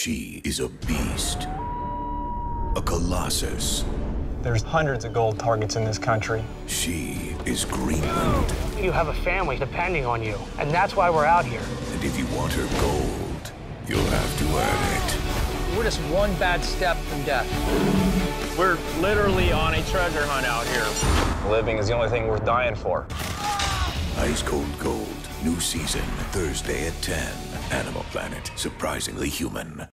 She is a beast. A colossus. There's hundreds of gold targets in this country. She is Greenland. You have a family depending on you, and that's why we're out here. And if you want her gold, you'll have to earn it. We're just one bad step from death. We're literally on a treasure hunt out here. Living is the only thing worth dying for. Ice Cold Gold. New season, Thursday at 10. Animal Planet. Surprisingly human.